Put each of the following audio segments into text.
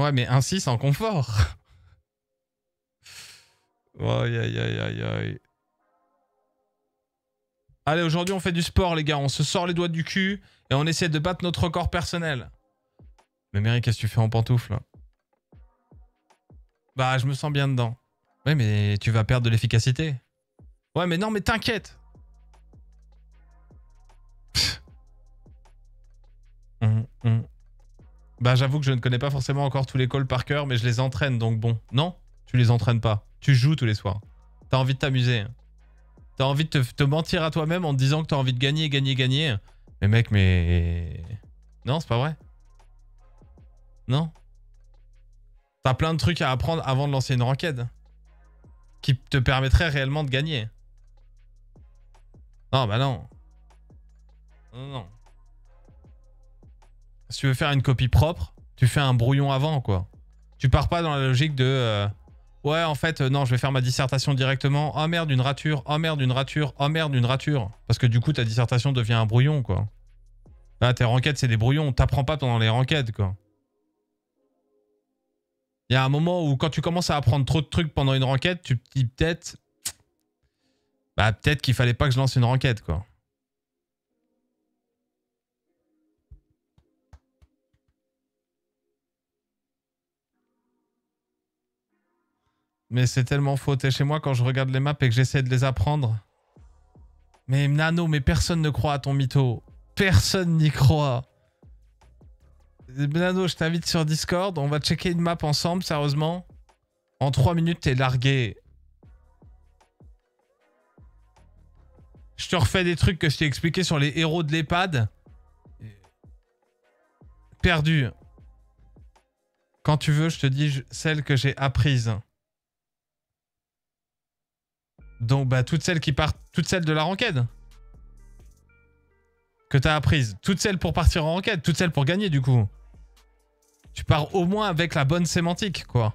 Ouais, mais un 6 en confort. Aïe, aïe, aïe, aïe, aïe. Allez, aujourd'hui, on fait du sport, les gars. On se sort les doigts du cul et on essaie de battre notre record personnel. Mais Mary, qu'est-ce que tu fais en pantoufle? Bah, je me sens bien dedans. Ouais, mais tu vas perdre de l'efficacité. Ouais, mais non, mais t'inquiète. Bah, j'avoue que je ne connais pas forcément encore tous les calls par cœur, mais je les entraîne, donc bon. Non, tu les entraînes pas. Tu joues tous les soirs. T'as envie de t'amuser. T'as envie de te mentir à toi-même en te disant que t'as envie de gagner, gagner, gagner. Mais mec, mais... Non, c'est pas vrai. Non. T'as plein de trucs à apprendre avant de lancer une ranked. Qui te permettraient réellement de gagner. Non, bah non. Non, non. Si tu veux faire une copie propre, tu fais un brouillon avant, quoi. Tu pars pas dans la logique de... ouais, en fait, non, je vais faire ma dissertation directement. Oh merde, une rature. Oh merde, une rature. Oh merde, une rature. Parce que du coup, ta dissertation devient un brouillon, quoi. Là, tes rankeds, c'est des brouillons. T'apprends pas pendant les rankeds, quoi. Il y a un moment où, quand tu commences à apprendre trop de trucs pendant une ranked, tu te dis peut-être... Bah, peut-être qu'il fallait pas que je lance une ranked, quoi. Mais c'est tellement faux. T'es chez moi quand je regarde les maps et que j'essaie de les apprendre. Mais Nano, mais personne ne croit à ton mytho. Personne n'y croit. Nano, je t'invite sur Discord. On va checker une map ensemble, sérieusement. En 3 minutes, t'es largué. Je te refais des trucs que je t'ai expliqué sur les héros de l'EHPAD. Perdu. Quand tu veux, je te dis celles que j'ai apprises. Donc, bah, toutes celles qui partent... Toutes celles de la ranked. Que t'as apprises. Toutes celles pour partir en ranked. Toutes celles pour gagner, du coup. Tu pars au moins avec la bonne sémantique, quoi.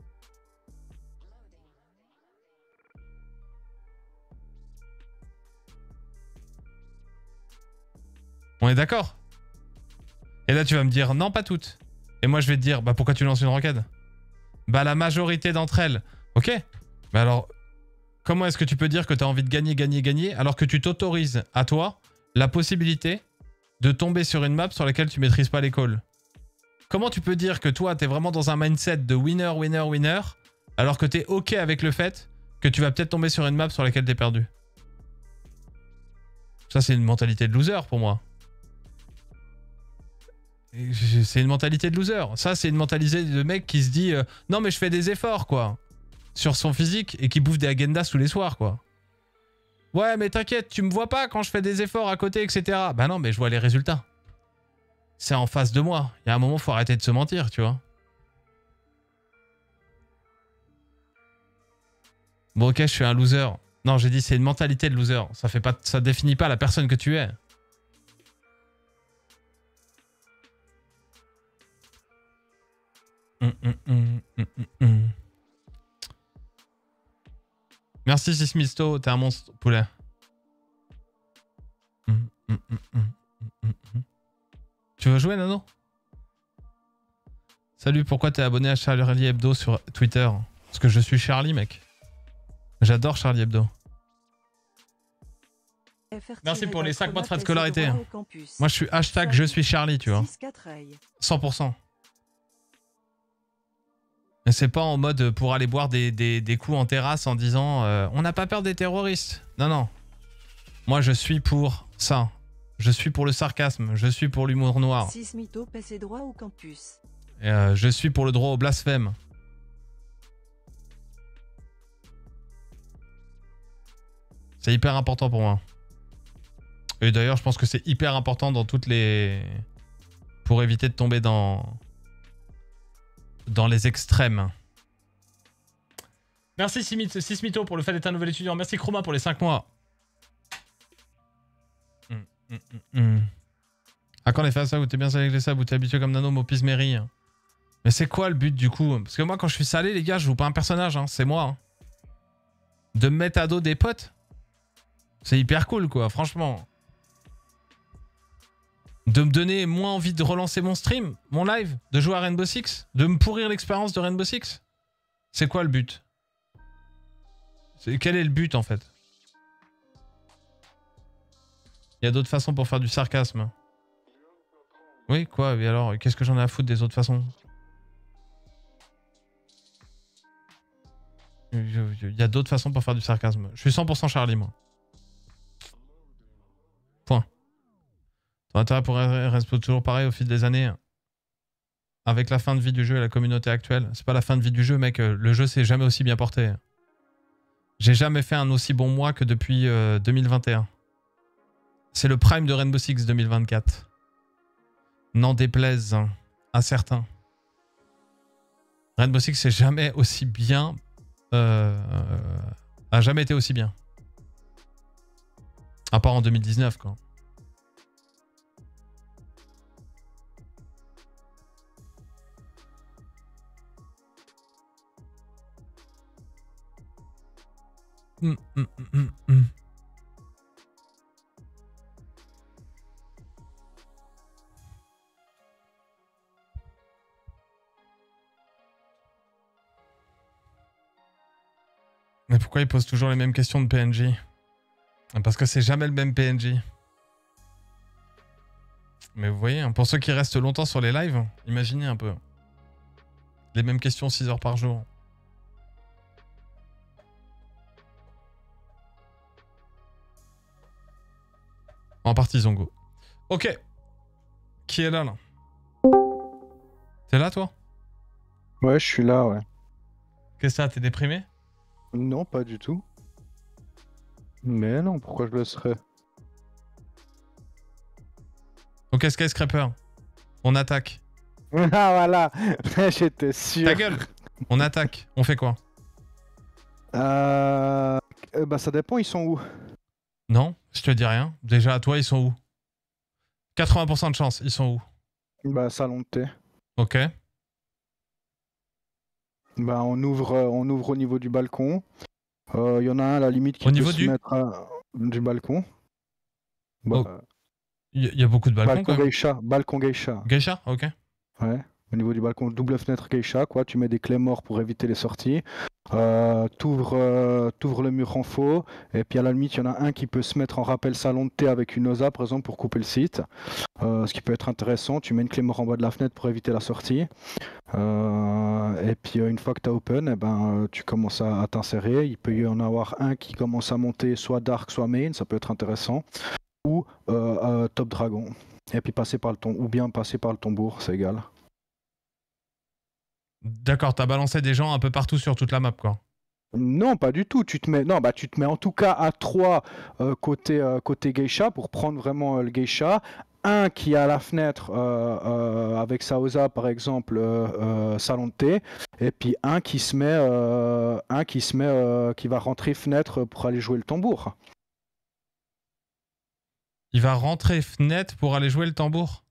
On est d'accord? Et là, tu vas me dire, non, pas toutes. Et moi, je vais te dire, bah, pourquoi tu lances une ranked? Bah, la majorité d'entre elles. Ok. Mais alors, comment est-ce que tu peux dire que tu as envie de gagner, gagner, gagner, alors que tu t'autorises à toi la possibilité de tomber sur une map sur laquelle tu maîtrises pas les calls? Comment tu peux dire que toi, tu es vraiment dans un mindset de winner, winner, winner, alors que tu es ok avec le fait que tu vas peut-être tomber sur une map sur laquelle tu es perdu? Ça, c'est une mentalité de loser pour moi. C'est une mentalité de loser. Ça, c'est une mentalité de mec qui se dit non, mais je fais des efforts, quoi, sur son physique et qui bouffe des agendas tous les soirs, quoi. Ouais, mais t'inquiète, tu me vois pas quand je fais des efforts à côté, etc. Bah non, mais je vois les résultats. C'est en face de moi. Il y a un moment, faut arrêter de se mentir, tu vois. Bon, ok, je suis un loser. Non, j'ai dit c'est une mentalité de loser. Ça fait pas, ça définit pas la personne que tu es. Merci Sismisto, t'es un monstre poulet. Tu veux jouer, Nano? Salut, pourquoi t'es abonné à Charlie Hebdo sur Twitter? Parce que je suis Charlie, mec. J'adore Charlie Hebdo. Merci pour les 5 mois de frais de scolarité. Moi, je suis hashtag je suis Charlie, tu vois. 100%. Mais c'est pas en mode pour aller boire des coups en terrasse en disant on n'a pas peur des terroristes. Non, non. Moi, je suis pour ça. Je suis pour le sarcasme. Je suis pour l'humour noir. Sismito paie ses droits au campus. Et je suis pour le droit au blasphème. C'est hyper important pour moi. Et d'ailleurs, je pense que c'est hyper important dans toutes les... Pour éviter de tomber dans les extrêmes. Merci Sismito pour le fait d'être un nouvel étudiant. Merci Chroma pour les 5 mois. Ah, quand on est fait à ça, où t'es bien salé avec les sables, où t'es habitué comme Nano, Mopismery. Mais c'est quoi le but du coup? Parce que moi, quand je suis salé, les gars, je joue pas un personnage, hein, c'est moi. Hein. De me mettre à dos des potes, c'est hyper cool, quoi, franchement. De me donner moins envie de relancer mon stream, mon live, de jouer à Rainbow Six, de me pourrir l'expérience de Rainbow Six. C'est quoi le but? Quel est le but en fait? Il y a d'autres façons pour faire du sarcasme. Oui, quoi? Et alors, qu'est-ce que j'en ai à foutre des autres façons? Il y a d'autres façons pour faire du sarcasme. Je suis 100% Charlie, moi. Point. Ton intérêt pourrait rester toujours pareil au fil des années. Avec la fin de vie du jeu et la communauté actuelle. C'est pas la fin de vie du jeu, mec. Le jeu s'est jamais aussi bien porté. J'ai jamais fait un aussi bon mois que depuis 2021. C'est le prime de Rainbow Six 2024. N'en déplaise à certains. Rainbow Six c'est jamais aussi bien. A jamais été aussi bien. À part en 2019, quoi. Mais pourquoi ils posent toujours les mêmes questions de PNJ? Parce que c'est jamais le même PNJ. Mais vous voyez, pour ceux qui restent longtemps sur les lives, imaginez un peu. Les mêmes questions 6 heures par jour. En partie Zongo. Ok. Qui est là, là? T'es là, toi? Ouais, je suis là, ouais. Qu'est-ce que ça? T'es déprimé? Non, pas du tout. Mais non, pourquoi je le serais? Ok, Skyscraper. On attaque. Ah voilà, j'étais sûr. Ta gueule. On attaque. On fait quoi? Bah ça dépend, ils sont où? Non, je te dis rien. Déjà, à toi, ils sont où? 80% de chance, ils sont où? Bah salon de thé. Ok. Bah on ouvre au niveau du balcon. Il y en a un à la limite qui Au peut niveau se mettre du balcon. Bah, Oh. Il y a beaucoup de balcons balcon quand même. geisha, balcon geisha. Geisha, ok. Ouais. Au niveau du balcon, double fenêtre geisha, quoi. Tu mets des clés morts pour éviter les sorties. T'ouvres le mur en faux. Et puis à la limite, il y en a un qui peut se mettre en rappel salon de thé avec une OSA, par exemple, pour couper le site. Ce qui peut être intéressant. Tu mets une clé mort en bas de la fenêtre pour éviter la sortie. Et puis une fois que tu as open, eh ben, tu commences à t'insérer. Il peut y en avoir un qui commence à monter soit dark, soit main. Ça peut être intéressant. Ou top dragon. Et puis passer par le tombour, c'est égal. D'accord, t'as balancé des gens un peu partout sur toute la map, quoi. Non, pas du tout. Tu te mets en tout cas à 3 côté geisha pour prendre vraiment le geisha. Un qui est à la fenêtre avec sa OSA par exemple salon de thé, et puis un qui va rentrer fenêtre pour aller jouer le tambour. Il va rentrer fenêtre pour aller jouer le tambour?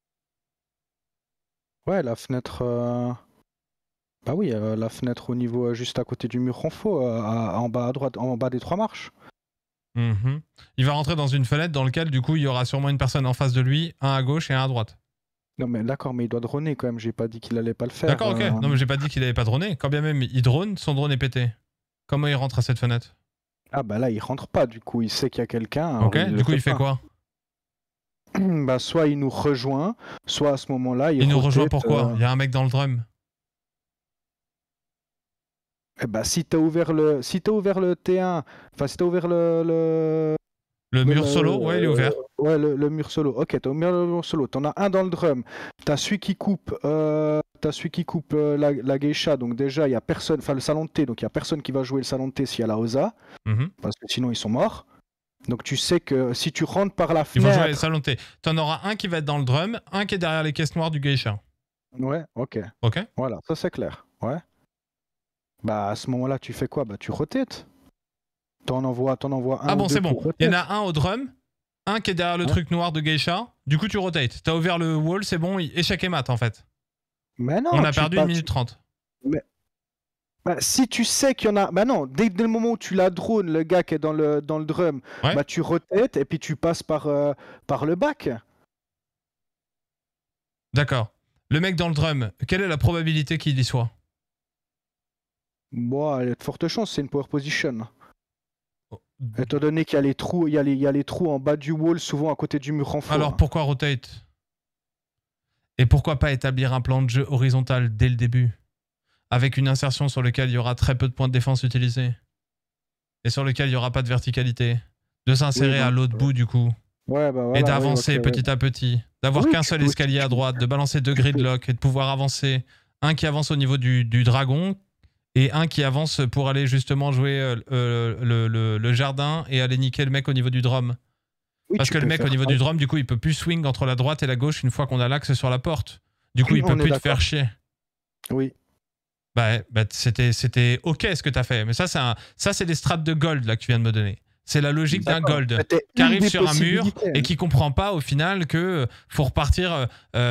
Ouais, la fenêtre. Bah oui, la fenêtre au niveau juste à côté du mur en faux, en bas à droite, en bas des 3 marches. Mmh. Il va rentrer dans une fenêtre dans laquelle du coup il y aura sûrement une personne en face de lui, un à gauche et un à droite. Non mais d'accord, mais il doit droner quand même, j'ai pas dit qu'il allait pas le faire. D'accord, ok. Non mais j'ai pas dit qu'il avait pas droné. Quand bien même il drone, son drone est pété. Comment il rentre à cette fenêtre? Ah bah là il rentre pas, du coup il sait qu'il y a quelqu'un. Ok, du coup il fait quoi? Bah soit il nous rejoint, soit à ce moment-là il nous rejoint pourquoi? Il y a un mec dans le drum. Eh bah si t'as ouvert le T1, enfin si t'as ouvert le mur solo, ouais il est ouvert. Ouais, le mur solo. Ok, t'as ouvert le mur solo. T'en as un dans le drum. T'as celui qui coupe, la geisha. Donc déjà il y a personne, enfin le salon de thé. Donc il y a personne qui va jouer le salon de thé s'il y a la OSA, parce que sinon ils sont morts. Donc tu sais que si tu rentres par la fenêtre... Ils vont jouer le salon de thé. T'en auras un qui va être dans le drum, un qui est derrière les caisses noires du geisha. Ouais, ok. Ok. Voilà, ça c'est clair. Ouais. Bah à ce moment-là, tu fais quoi? Bah tu rotates. T'en envoies un. Ah bon, c'est bon. Il y en a rotate. un au drum, un qui est derrière le truc noir de geisha. Du coup, tu rotates. T'as ouvert le wall, c'est bon, échec et mat en fait. Mais non. On a perdu 1 minute 30. Mais... Bah, si tu sais qu'il y en a... Bah non, dès le moment où tu la drone, le gars qui est dans le drum, Ouais. bah tu rotates et puis tu passes par le back. D'accord. Le mec dans le drum, quelle est la probabilité qu'il y soit? Bon, il y a de fortes chances, c'est une power position. Oh. Étant donné qu'il y a les trous, il y a les trous en bas du wall, souvent à côté du mur renfort. Alors pourquoi rotate? Et pourquoi pas établir un plan de jeu horizontal dès le début? Avec une insertion sur laquelle il y aura très peu de points de défense utilisés. Et sur lequel il n'y aura pas de verticalité. De s'insérer à l'autre bout du coup. Ouais, bah voilà, et d'avancer petit à petit. D'avoir qu'un seul escalier à droite, de balancer 2 gridlocks et de pouvoir avancer. Un qui avance au niveau du dragon et un qui avance pour aller justement jouer le jardin et aller niquer le mec au niveau du drum. Oui, Parce que le mec au niveau du drum, du coup, il peut plus swing entre la droite et la gauche une fois qu'on a l'axe sur la porte. Du coup, il peut plus te faire chier. Oui. Bah c'était ok ce que t'as fait. Mais ça, c'est des strates de gold là que tu viens de me donner. C'est la logique d'un gold qui arrive sur un mur et qui comprend pas au final que faut repartir.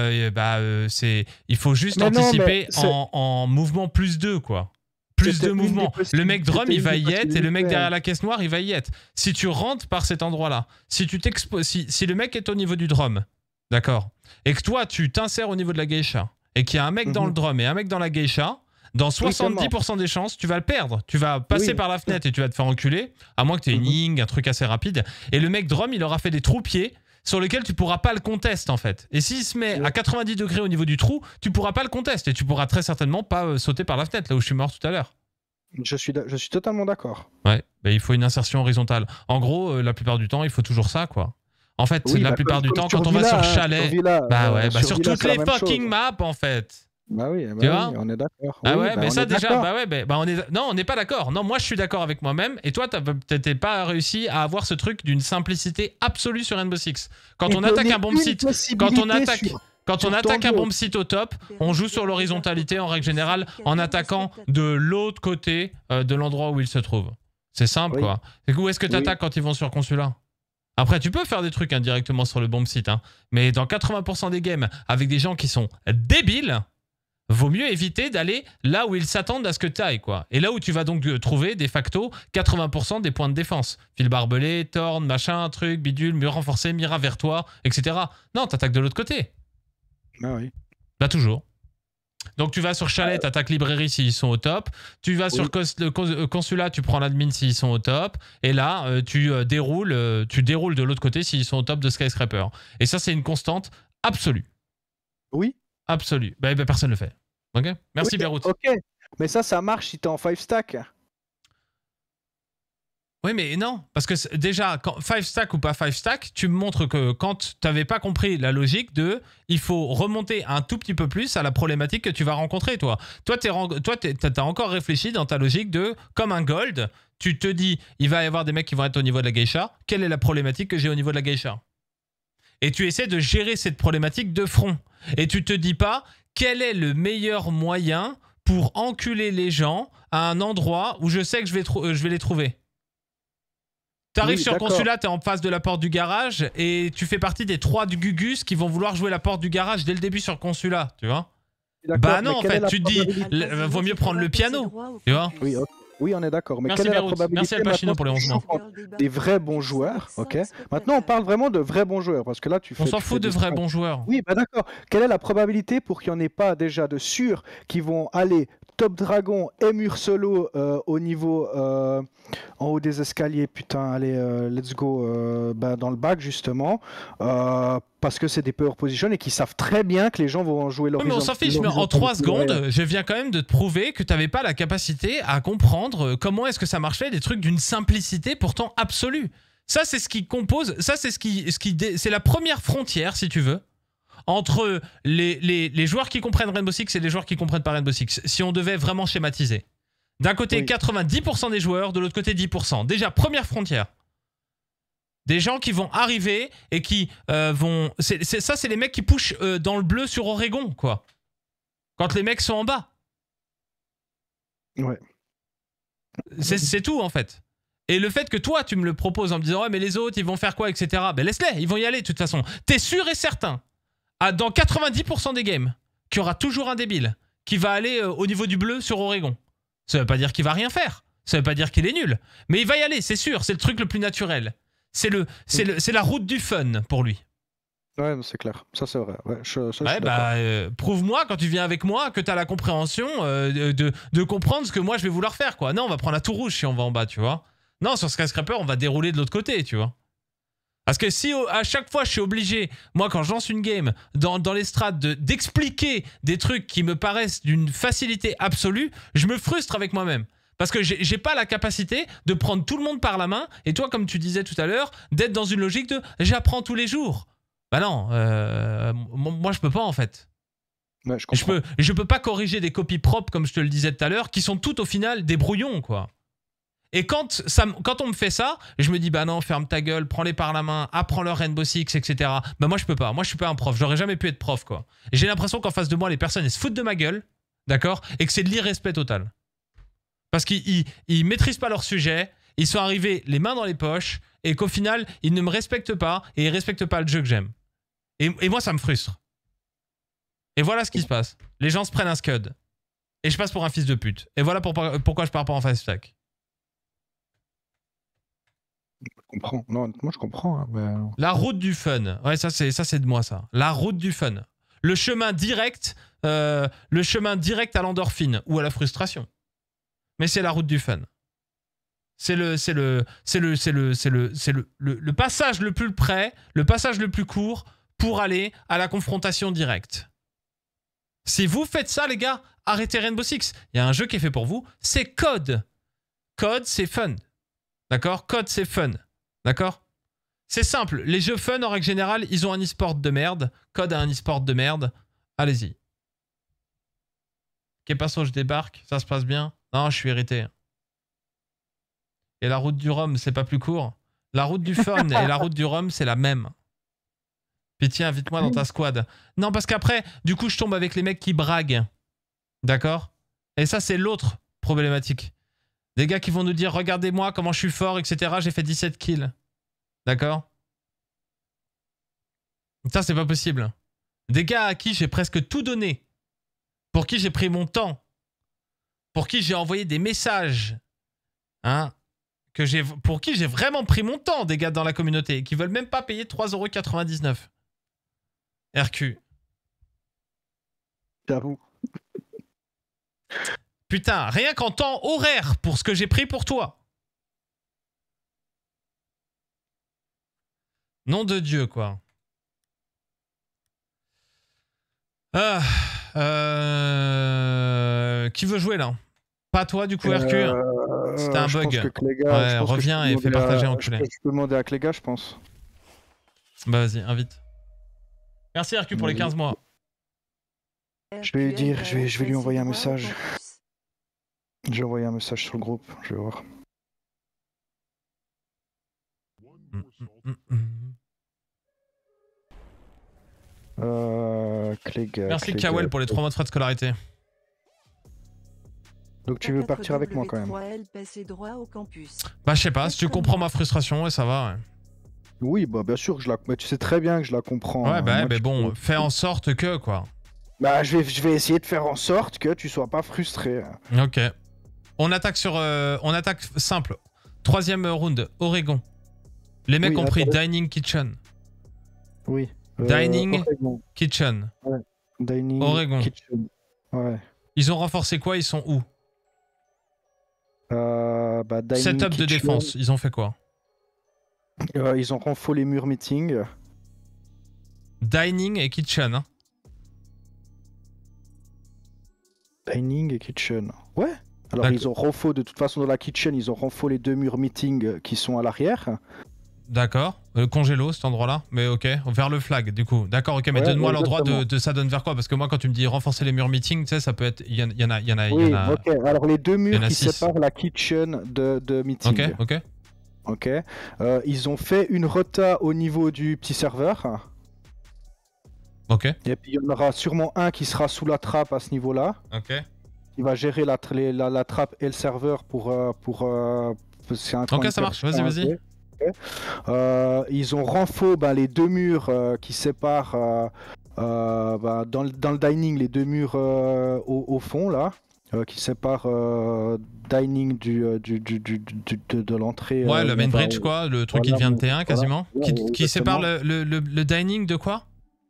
Il faut juste anticiper en mouvement plus 2 quoi. Plus de mouvement. Le mec drum, il va y être et le mec derrière la caisse noire, il va y être. Si tu rentres par cet endroit-là, si le mec est au niveau du drum, d'accord, et que toi, tu t'insères au niveau de la geisha et qu'il y a un mec dans le drum et un mec dans la geisha, dans 70% des chances, tu vas le perdre. Tu vas passer par la fenêtre et tu vas te faire enculer, à moins que tu aies une ying, un truc assez rapide. Et le mec drum, il aura fait des trous-pieds sur lesquels tu pourras pas le contest en fait. Et s'il se met à 90 degrés au niveau du trou, tu pourras pas le contest et tu pourras très certainement pas sauter par la fenêtre là où je suis mort tout à l'heure. Je suis totalement d'accord. Ouais, bah, il faut une insertion horizontale. En gros, la plupart du temps, il faut toujours ça quoi. En fait, la plupart du temps, quand on va sur chalet, sur toutes les fucking maps en fait. Bah oui, on est d'accord. Ah ouais, mais ça déjà, on n'est pas d'accord. Non, moi je suis d'accord avec moi-même. Et toi, t'as peut-être pas réussi à avoir ce truc d'une simplicité absolue sur Rainbow Six. Quand on attaque un bomb site, quand on attaque un bomb site au top, on joue sur l'horizontalité en règle générale en attaquant de l'autre côté de l'endroit où il se trouve. C'est simple quoi. Et où est-ce que tu attaques quand ils vont sur consulat? Après, tu peux faire des trucs indirectement sur le bomb site, hein. Mais dans 80% des games, avec des gens qui sont débiles, vaut mieux éviter d'aller là où ils s'attendent à ce que tu ailles, quoi. Et là où tu vas donc trouver, de facto, 80% des points de défense. Fil barbelé, torne, machin, truc, bidule, mur renforcé, mira vers toi, etc. Non, t'attaques de l'autre côté. Ah oui. Bah toujours. Donc tu vas sur chalet, t'attaques librairie s'ils sont au top. Tu vas sur consulat, tu prends l'admin s'ils sont au top. Et là, tu déroules de l'autre côté s'ils sont au top de Skyscraper. Et ça, c'est une constante absolue. Oui. Absolue. Bah, personne ne le fait. Ok. Merci Beyrouth. Ok. Mais ça marche si t'es en 5 stack. Oui, mais non. Parce que déjà, 5 stack ou pas 5 stack, tu me montres que quand t'avais pas compris la logique de il faut remonter un tout petit peu plus à la problématique que tu vas rencontrer, toi. Toi, t'as encore réfléchi dans ta logique de comme un gold, tu te dis il va y avoir des mecs qui vont être au niveau de la geisha. Quelle est la problématique que j'ai au niveau de la geisha? Et tu essaies de gérer cette problématique de front. Et tu te dis pas quel est le meilleur moyen pour enculer les gens à un endroit où je sais que je vais les trouver. T'arrives sur consulat, t'es en face de la porte du garage et tu fais partie des 3 du Gugus qui vont vouloir jouer la porte du garage dès le début sur consulat, tu vois. Bah non, en fait, tu te dis, vaut mieux prendre le piano, tu vois. Oui, on est d'accord. Mais merci quelle est la Beyrouth. probabilité Merci Al Pacino pour les 11 mois. Des vrais bons joueurs, ok. Maintenant, on parle vraiment de vrais bons joueurs parce que là, on s'en fout de vrais bons joueurs. Oui, bah d'accord. Quelle est la probabilité pour qu'il n'y en ait pas déjà de sûrs qui vont aller top dragon et mur solo au niveau en haut des escaliers, putain, allez, let's go dans le bac justement, parce que c'est des power position et qui savent très bien que les gens vont jouer leur. Oui, mais on s'en fiche, mais en 3 secondes, je viens quand même de te prouver que tu n'avais pas la capacité à comprendre comment est-ce que ça marchait, des trucs d'une simplicité pourtant absolue. Ça, c'est ce qui compose, ça, c'est c'est la première frontière, si tu veux, entre les joueurs qui comprennent Rainbow Six et les joueurs qui comprennent pas Rainbow Six, si on devait vraiment schématiser. D'un côté, 90% des joueurs, de l'autre côté, 10%. Déjà, première frontière. Des gens qui vont arriver et qui vont... ça, c'est les mecs qui pushent dans le bleu sur Oregon, quoi. Quand les mecs sont en bas. Ouais. C'est tout, en fait. Et le fait que toi, tu me le proposes en me disant « Ouais, mais les autres, ils vont faire quoi, etc. » Ben laisse-les, ils vont y aller, de toute façon. T'es sûr et certain, dans 90% des games, qu'il y aura toujours un débile qui va aller au niveau du bleu sur Oregon. Ça veut pas dire qu'il va rien faire. Ça veut pas dire qu'il est nul. Mais il va y aller, c'est sûr. C'est le truc le plus naturel. C'est la route du fun pour lui. Ouais, c'est clair. Ça, c'est vrai. Ouais, ça, je Ouais, suis d'accord. bah, prouve-moi quand tu viens avec moi que t'as la compréhension de comprendre ce que moi je vais vouloir faire, quoi. Non, on va prendre la tour rouge si on va en bas, tu vois. Non, sur Skyscraper, on va dérouler de l'autre côté, tu vois. Parce que si à chaque fois je suis obligé, moi quand je lance une game, dans les strats, d'expliquer des trucs qui me paraissent d'une facilité absolue, je me frustre avec moi-même. Parce que j'ai pas la capacité de prendre tout le monde par la main, et toi, comme tu disais tout à l'heure, d'être dans une logique de j'apprends tous les jours. Bah non, moi je peux pas en fait. Ouais, je comprends. Je peux pas corriger des copies propres, comme je te le disais tout à l'heure, qui sont toutes au final des brouillons, quoi. Et quand on me fait ça, je me dis bah non, ferme ta gueule, prends-les par la main, apprends leur Rainbow Six, etc. Bah moi je peux pas, moi je suis pas un prof, j'aurais jamais pu être prof, quoi. Et j'ai l'impression qu'en face de moi, les personnes elles se foutent de ma gueule, d'accord, et que c'est de l'irrespect total. Parce qu'ils maîtrisent pas leur sujet, ils sont arrivés les mains dans les poches, et qu'au final, ils ne me respectent pas, et ils respectent pas le jeu que j'aime. Et moi ça me frustre. Et voilà ce qui se passe. Les gens se prennent un scud. Et je passe pour un fils de pute. Et voilà pourquoi je pars pas en fast stack. Je comprends. Non, moi, je comprends. Hein, mais... La route du fun. Ouais, ça c'est de moi, ça. La route du fun. Le chemin direct à l'endorphine ou à la frustration. Mais c'est la route du fun. C'est le passage le plus près, le passage le plus court pour aller à la confrontation directe. Si vous faites ça, les gars, arrêtez Rainbow Six. Il y a un jeu qui est fait pour vous, c'est COD. COD, c'est fun. D'accord? COD, c'est fun. D'accord? C'est simple. Les jeux fun, en règle générale, ils ont un e-sport de merde. COD a un e-sport de merde. Allez-y. Kepasso, je débarque. Ça se passe bien? Non, je suis irrité. Et la route du rhum, c'est pas plus court? La route du fun et la route du rhum, c'est la même. Puis tiens, invite-moi dans ta squad. Non, parce qu'après, du coup, je tombe avec les mecs qui braguent. D'accord? Et ça, c'est l'autre problématique. Des gars qui vont nous dire, regardez-moi comment je suis fort, etc. J'ai fait 17 kills. D'accord? Ça, c'est pas possible. Des gars à qui j'ai presque tout donné. Pour qui j'ai pris mon temps. Pour qui j'ai envoyé des messages. Hein? Pour qui j'ai vraiment pris mon temps, des gars dans la communauté. Qui veulent même pas payer 3,99 €. RQ. J'avoue. Putain, rien qu'en temps horaire pour ce que j'ai pris pour toi. Nom de Dieu, quoi. Qui veut jouer, là? Pas toi, du coup, RQ? C'était un bug. Ouais, reviens et fais partager, enculé. Je peux demander à Cléga, je pense. Bah vas-y, invite. Merci RQ pour les 15 mois. Je vais lui dire, je vais lui envoyer un message. J'ai envoyé un message sur le groupe, je vais voir. Cléga. Merci Kawel pour les 3 mois de frais de scolarité. Donc tu veux partir avec moi quand même? Bah je sais pas, si tu comprends ma frustration et ça va, ouais. Oui, bah bien sûr que je la... Mais tu sais très bien que je la comprends. Ouais, bah moi, mais bon, fais en sorte que, quoi. Bah je vais essayer de faire en sorte que tu sois pas frustré. Ok. On attaque sur... on attaque simple. 3e round, Oregon. Les mecs ont pris Dining Kitchen. Oui. Dining Oregon. Kitchen. Ouais. Dining Oregon. Kitchen. Ouais. Ils ont renforcé quoi? Ils sont où? Bah, Setup Kitchen. de défense, ils ont fait quoi? Ils ont renfort les murs meeting. Dining et Kitchen, hein? Dining et Kitchen. Ouais. Alors ils ont renfort, de toute façon dans la Kitchen, ils ont renfort les 2 murs meeting qui sont à l'arrière. D'accord. Congélo, cet endroit-là. Mais ok, vers le flag, du coup. D'accord, ok, mais donne-moi l'endroit de ça donne vers quoi? Parce que moi, quand tu me dis renforcer les murs meeting, tu sais, ça peut être... Il y en a... Oui, ok. Alors les 2 murs qui séparent la Kitchen de meeting. Ok, ok. Ok. Ils ont fait une rota au niveau du petit serveur. Ok. Et puis il y en aura sûrement un qui sera sous la trappe à ce niveau-là. Ok. Il va gérer la trappe et le serveur pour... c'est un ok, ça marche. Vas-y, vas-y. Okay. Ils ont renfort les 2 murs qui séparent dans le dining, les 2 murs au fond là, qui séparent dining de l'entrée. Ouais, le main bridge quoi, le truc qui devient de T1 quasiment. Voilà, qui sépare le dining de quoi?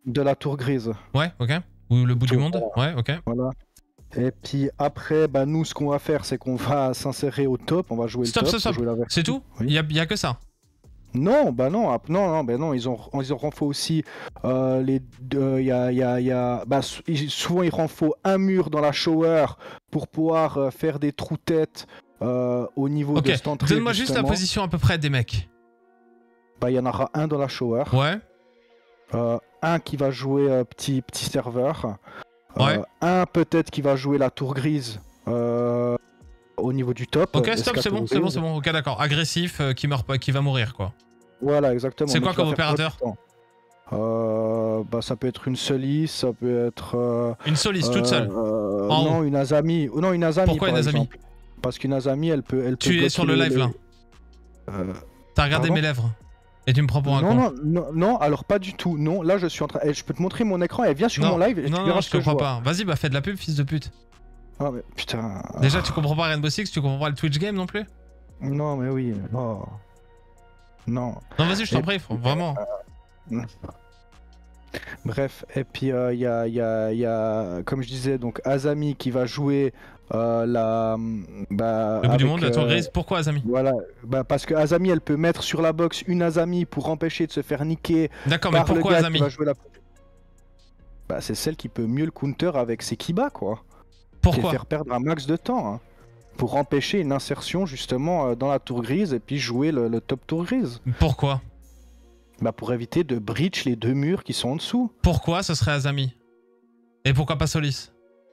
De la tour grise. Ouais, ok. Ou le bout du monde. Ouais, ok. Voilà. Et puis après, bah, nous, ce qu'on va faire, c'est qu'on va s'insérer au top. On va jouer Stop, le top. stop, stop. Jouer la C'est tout? Oui. Il y a que ça? Non, bah non, non, ils en renfo aussi les deux, souvent il renfo un mur dans la shower pour pouvoir faire des trous-têtes au niveau de cette entrée. Donne-moi juste la position à peu près des mecs. Bah, il y en aura un dans la shower. Ouais. Un qui va jouer petit serveur. Ouais. Un peut-être qui va jouer la tour grise au niveau du top. Ok, stop, c'est bon. Ok, d'accord. Agressif, qui meurt pas, qui va mourir, quoi. Voilà, exactement. C'est quoi comme opérateur? Bah, ça peut être une Solis, ça peut être... Une Solis, toute seule? Non, une Azami. Non, une Azami. Pourquoi une Azami? Parce qu'une Azami, elle peut... Tu es sur le live, là? T'as regardé mes lèvres? Et tu me prends pour un con? Non, alors pas du tout. Non, là, je suis en train... je peux te montrer mon écran, elle vient sur mon live et non, je te crois pas. Vas-y, bah fais de la pub, fils de pute. Ah, mais putain... Déjà, tu comprends pas Rainbow Six, tu comprends pas le Twitch game non plus? Non, mais oui. Oh. Non. Non, vas-y, je t'en prie, vraiment. Bref, et puis il y a, comme je disais, donc Azami qui va jouer la... le bout du monde, la tour grise. Pourquoi Azami? Voilà, parce que Azami, elle peut mettre sur la box une Azami pour empêcher de se faire niquer. D'accord, mais pourquoi Azami? C'est celle qui peut mieux le counter avec ses Kiba, quoi. Pourquoi? Et faire perdre un max de temps, hein, pour empêcher une insertion justement dans la tour grise et puis jouer le top tour grise. Pourquoi? Pour éviter de breach les deux murs qui sont en dessous. Pourquoi ce serait Azami? Et pourquoi pas Solis?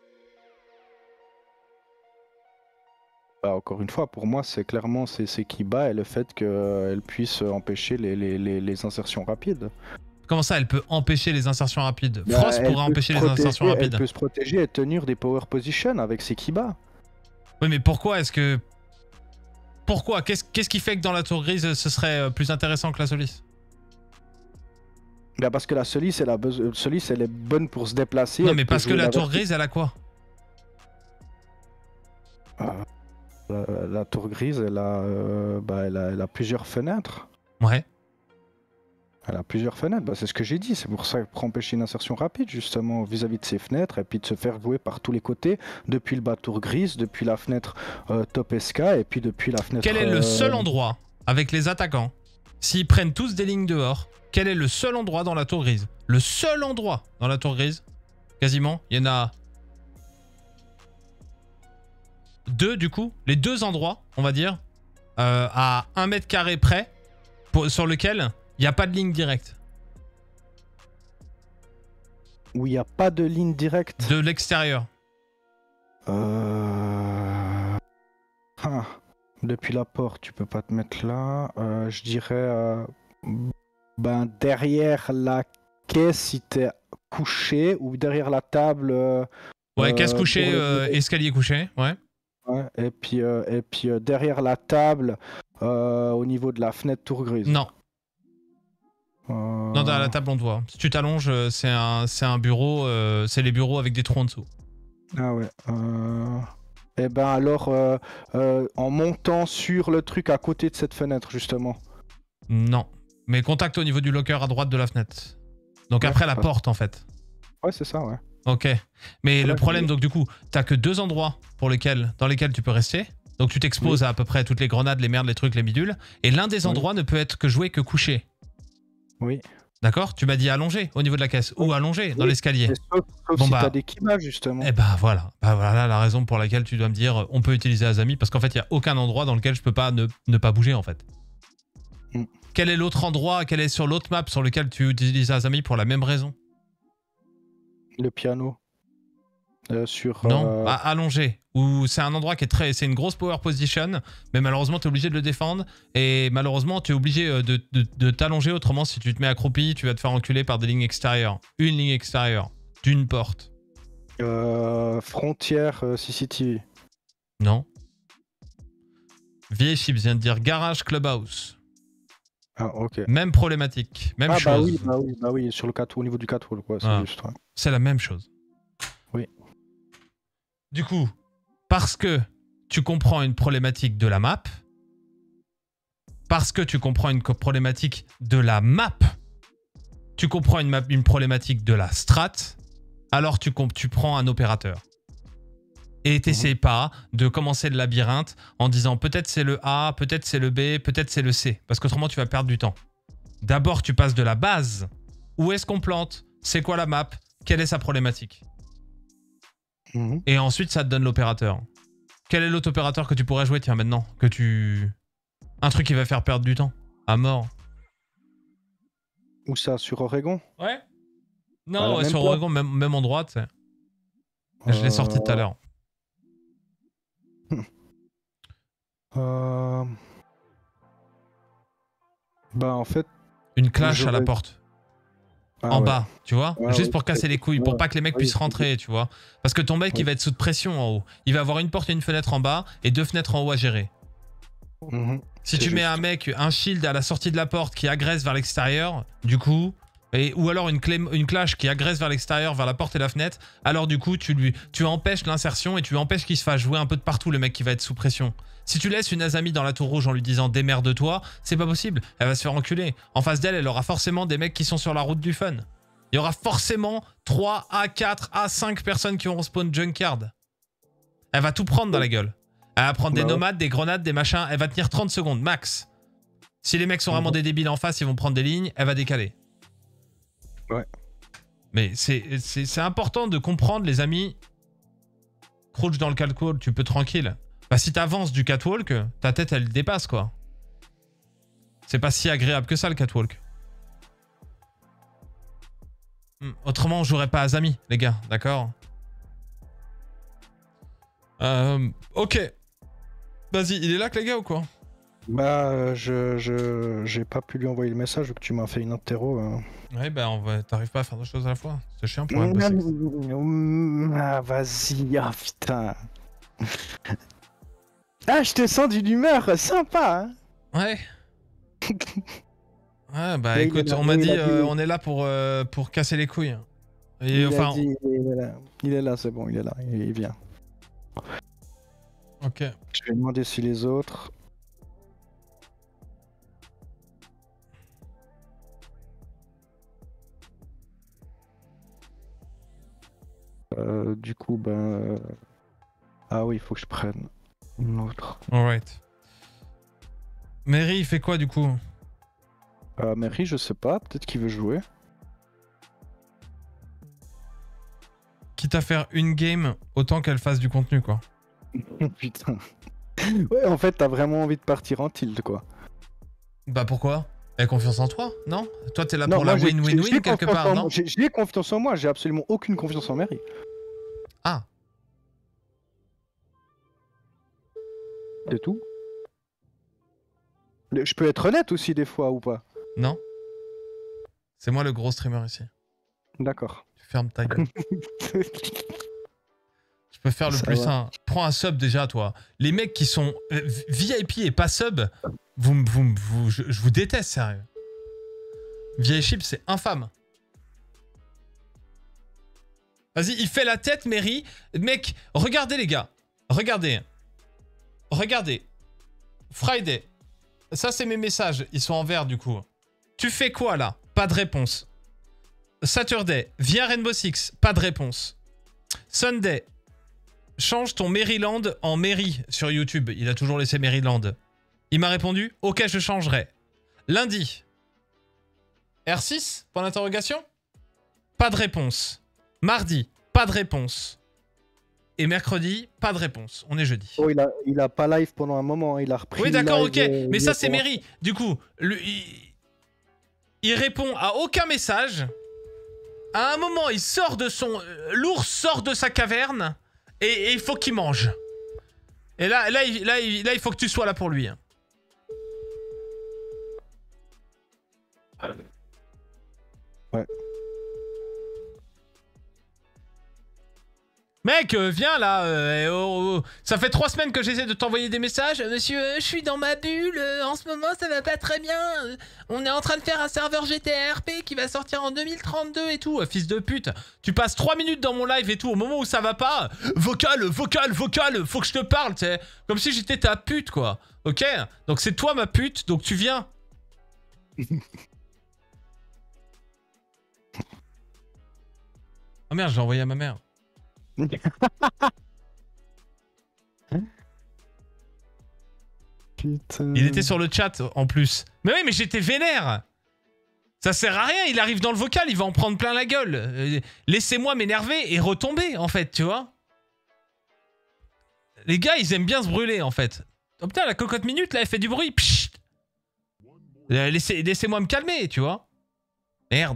Encore une fois, pour moi, c'est clairement c'est Kiba et le fait qu'elle puisse empêcher les insertions rapides. Comment ça, elle peut empêcher les insertions rapides? Frost pourrait empêcher les insertions rapides. Elle peut se protéger et tenir des power positions avec ses Kiba. Oui, mais pourquoi est-ce que... Pourquoi? Qu'est-ce qui fait que dans la tour grise, ce serait plus intéressant que la Solis? Parce que la Solis, elle est bonne pour se déplacer. Non, mais parce que la tour grise, elle a quoi? La tour grise, elle a plusieurs fenêtres. Ouais. Elle a plusieurs fenêtres, c'est ce que j'ai dit. C'est pour ça, pour empêcher une insertion rapide, justement, vis-à-vis de ses fenêtres, et puis de se faire jouer par tous les côtés, depuis le bas tour grise, depuis la fenêtre top SK, et puis depuis la fenêtre... Quel est le seul endroit, avec les attaquants, s'ils prennent tous des lignes dehors, quel est le seul endroit dans la tour grise? Le seul endroit dans la tour grise, quasiment, il y en a... deux, du coup, les deux endroits, on va dire, à 1 mètre carré près, sur lequel... il n'y a pas de ligne directe. Où il n'y a pas de ligne directe? De l'extérieur. Depuis la porte, tu peux pas te mettre là. Je dirais... derrière la caisse si t'es couché, ou derrière la table... ouais, caisse couchée, escalier couché, ouais. Ouais, et puis derrière la table, au niveau de la fenêtre tour grise. Non. Non, dans la table on te voit. Si tu t'allonges, c'est un bureau, c'est les bureaux avec des trous en dessous. Ah ouais. Et alors, en montant sur le truc à côté de cette fenêtre, justement. Non. Mais contact au niveau du locker à droite de la fenêtre. Donc ouais, après la porte, en fait. Ouais, c'est ça, ouais. Ok. Mais le problème, donc du coup, t'as que deux endroits dans lesquels tu peux rester. Donc tu t'exposes à peu près toutes les grenades, les merdes, les trucs, les bidules. Et l'un des endroits ne peut être que joué que couché. Oui. D'accord? Tu m'as dit allongé au niveau de la caisse ou allongé dans l'escalier. Sauf si t'as des Kiba, justement. Et voilà. Voilà la raison pour laquelle tu dois me dire on peut utiliser Azami, parce qu'en fait, il n'y a aucun endroit dans lequel je peux pas ne pas bouger, en fait. Quel est l'autre endroit, quel est sur l'autre map sur lequel tu utilises Azami pour la même raison? Le piano. Non, allongé. Où c'est un endroit qui est c'est une grosse power position, mais malheureusement tu es obligé de le défendre, et malheureusement tu es obligé de t'allonger, autrement si tu te mets accroupi, tu vas te faire enculer par des lignes extérieures. Une ligne extérieure, d'une porte. Frontière CCTV. Non. Vieille vient de dire garage clubhouse. Ah, ok. Même problématique, même chose. Bah oui, sur le au niveau du catwalk, quoi, c'est juste. Ouais. C'est la même chose. Oui. Du coup, parce que tu comprends une problématique de la map, tu comprends une problématique de la strat, alors tu prends un opérateur. Et t'essayes pas de commencer le labyrinthe en disant peut-être c'est le A, peut-être c'est le B, peut-être c'est le C. Parce qu'autrement, tu vas perdre du temps. D'abord, tu passes de la base. Où est-ce qu'on plante? C'est quoi la map? Quelle est sa problématique? Et ensuite, ça te donne l'opérateur. Quel est l'autre opérateur que tu pourrais jouer, tiens, maintenant? Un truc qui va faire perdre du temps. À mort. Où ça? Sur Oregon? Ouais. Non, ouais, sur Oregon, même endroit, tu sais. Je l'ai sorti tout à l'heure. Bah en fait... Une clash à la porte. En bas, tu vois, juste pour casser les couilles, pour pas que les mecs puissent rentrer, tu vois. Parce que ton mec, il va être sous pression en haut. Il va avoir une porte et une fenêtre en bas et 2 fenêtres en haut à gérer. Si tu mets un mec, un shield à la sortie de la porte qui agresse vers l'extérieur, du coup, ou alors une clash qui agresse vers l'extérieur, vers la porte et la fenêtre, alors du coup, tu empêches l'insertion et tu empêches qu'il se fasse jouer un peu de partout, le mec qui va être sous pression. Si tu laisses une Azami dans la tour rouge en lui disant démerde-toi, c'est pas possible. Elle va se faire enculer. En face d'elle, elle aura forcément des mecs qui sont sur la route du fun. Il y aura forcément 3 à 4 à 5 personnes qui auront spawn Junkard. Elle va tout prendre dans la gueule. Elle va prendre des nomades, des grenades, des machins. Elle va tenir 30 secondes, max. Si les mecs sont vraiment des débiles en face, ils vont prendre des lignes. Elle va décaler. Ouais. Mais c'est important de comprendre, les amis. Crouch dans le catwalk, tu peux tranquille. Bah, si t'avances du catwalk, ta tête, elle dépasse, quoi. C'est pas si agréable que ça, le catwalk. Autrement, on jouerait pas à Azami, les gars, d'accord? Ok. Vas-y, il est là que les gars ou quoi? Bah, j'ai pas pu lui envoyer le message vu que tu m'as fait une interro. Ouais, bah, t'arrives pas à faire deux choses à la fois. C'est chiant pour un boss. Ah, vas-y, ah putain. Ah, je te sens d'une humeur sympa, hein. Ouais. Ouais, bah et écoute, on m'a dit, on est là pour casser les couilles. Et enfin... il est là, c'est bon, il est là, il vient. Ok. Je vais demander si les autres... du coup, ben... Ah oui, il faut que je prenne une autre. Alright. Mary, il fait quoi du coup? Mary, je sais pas, peut-être qu'il veut jouer. Quitte à faire une game, autant qu'elle fasse du contenu, quoi. Putain. Ouais, en fait, t'as vraiment envie de partir en tilt, quoi. Bah pourquoi? Elle a confiance en toi, non? Toi, t'es là pour la win-win-win quelque part, non? J'ai confiance en moi, j'ai absolument aucune confiance en Mary. Ah. C'est tout. Je peux être honnête aussi des fois ou pas? Non. C'est moi le gros streamer ici. D'accord. Ferme ta gueule. Je peux faire le plus sain. Prends un sub déjà, toi. Les mecs qui sont VIP et pas sub, je vous déteste, sérieux. VIP, c'est infâme. Vas-y, il fait la tête, Mary. Mec, regardez les gars. Regardez. Regardez. Friday. Ça, c'est mes messages. Ils sont en vert, du coup. Tu fais quoi, là? Pas de réponse. Saturday. Viens Rainbow Six. Pas de réponse. Sunday. Change ton Maryland en Mary sur YouTube. Il a toujours laissé Maryland. Il m'a répondu. Ok, je changerai. Lundi. R6? Point d'interrogation? Pas de réponse. Mardi. Pas de réponse. Et mercredi, pas de réponse. On est jeudi. Oh, il a pas live pendant un moment, il a repris. Oui, d'accord, ok. Mais ça, c'est Mary. Du coup, il répond à aucun message. À un moment, il sort de son... L'ours sort de sa caverne et il faut qu'il mange. Et là, il faut que tu sois là pour lui. Ouais. Mec, viens là. Ça fait 3 semaines que j'essaie de t'envoyer des messages. Monsieur, je suis dans ma bulle. En ce moment, ça va pas très bien. On est en train de faire un serveur GTRP qui va sortir en 2032 et tout. Fils de pute. Tu passes 3 minutes dans mon live et tout. Au moment où ça va pas, vocal. Faut que je te parle, tu sais. Comme si j'étais ta pute, quoi. Ok? Donc c'est toi ma pute, donc tu viens. Oh merde, je l'ai envoyé à ma mère. Putain. Il était sur le chat en plus. Mais oui, mais j'étais vénère. Ça sert à rien, il arrive dans le vocal, il va en prendre plein la gueule. Laissez-moi m'énerver et retomber, en fait, tu vois. Les gars, ils aiment bien se brûler, en fait. Oh putain, la cocotte minute, là, elle fait du bruit. Pchit. Laissez-moi me calmer, tu vois. Merde.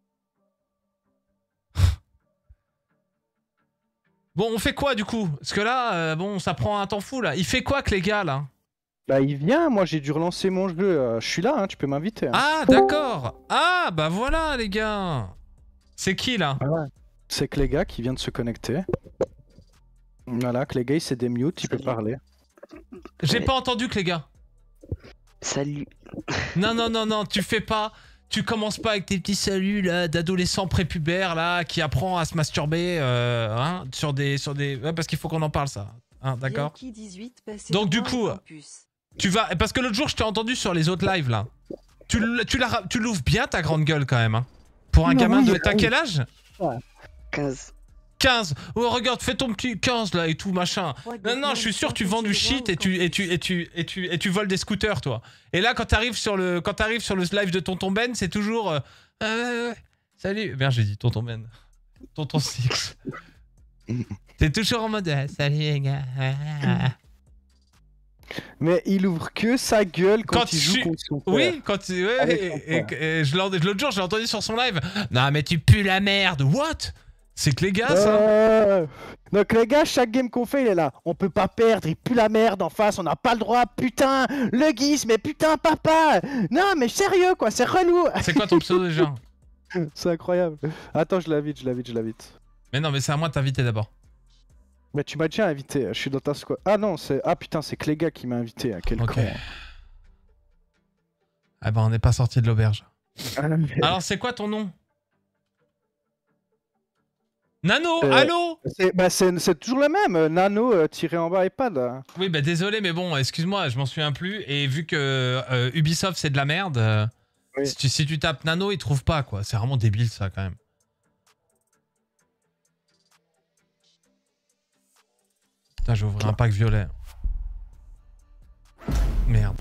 Bon, on fait quoi, du coup? Parce que là, bon, ça prend un temps fou, là. Il fait quoi que les gars, là? Bah il vient, moi j'ai dû relancer mon jeu. Je suis là, hein, tu peux m'inviter. Hein. Ah, d'accord. Ah, bah voilà, les gars. C'est qui, là? Ah ouais. C'est que les gars qui vient de se connecter. Voilà, que les gars il s'est démute, il peut parler. J'ai Ouais. pas entendu que les gars. Salut. Non, non, non, non, tu fais pas. Tu commences pas avec tes petits saluts là d'adolescents prépubères là qui apprend à se masturber hein, sur des. Ouais, parce qu'il faut qu'on en parle ça. Hein, d'accord. Yankee 18 passé Donc, du droit coup, au campus. Tu vas. Parce que l'autre jour je t'ai entendu sur les autres lives là. Tu l'ouvres bien ta grande gueule quand même. Hein. Pour un Non, gamin de. oui, T'as oui. quel âge? 15. 15. Oh regarde, fais ton petit 15 là et tout machin. Non, non, je suis sûr tu vends du shit et tu voles des scooters toi. Et là quand t'arrives sur le live de Tonton Ben, c'est toujours ouais. Salut. Merde, j'ai dit Tonton Ben. Tonton Six. T'es toujours en mode salut les gars. Mais il ouvre que sa gueule quand il joue contre son père. Oui, quand tu ouais, Avec son l'autre jour, j'ai entendu sur son live. Non mais tu pues la merde. What? C'est que les gars ça. Donc les gars, chaque game qu'on fait, il est là. On peut pas perdre, il pue la merde en face, on n'a pas le droit, putain, le guise, mais putain, papa. Non, mais sérieux quoi, c'est relou. C'est quoi ton pseudo déjà? C'est incroyable. Attends, je l'invite. Mais non, mais c'est à moi de t'inviter d'abord. Mais tu m'as déjà invité, je suis dans ta squad. Ah non, c'est... Ah putain, c'est Cléga qui m'a invité, quel Ok. con. Ah bah on n'est pas sorti de l'auberge. Ah, mais- Alors c'est quoi ton nom? Nano, Euh, allô? c'est toujours le même, nano tiré en bas iPad. Hein. Oui bah désolé mais bon, excuse-moi, je m'en souviens plus. Et vu que Ubisoft c'est de la merde, Oui. si tu tapes Nano, ils trouvent pas quoi. C'est vraiment débile ça quand même. Putain, je vais ouvrir un pack violet. Merde.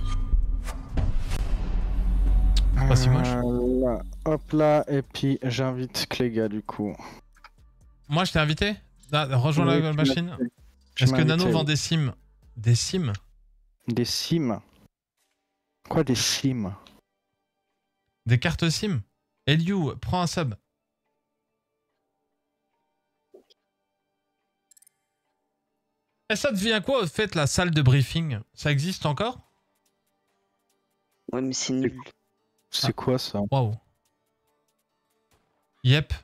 Pas si moche. Là, hop là, et puis j'invite Cléga du coup. Moi je t'ai invité? Ah, rejoins Oui, la tu machine. m'as- tu Est-ce m'as que Nano invité, vend oui. des sims? Des sims? Des sims. Quoi des sims? Des cartes sim? Eliou, prends un sub. Et ça devient quoi au fait la salle de briefing? Ça existe encore? Ouais, mais c'est nul. C'est quoi ça? Waouh. Yep.